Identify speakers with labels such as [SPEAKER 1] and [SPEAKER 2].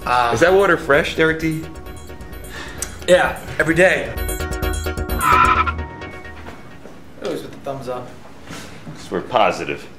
[SPEAKER 1] Is that water fresh, Derek D?
[SPEAKER 2] Yeah, every day. Always with the thumbs up.
[SPEAKER 1] Because we're positive.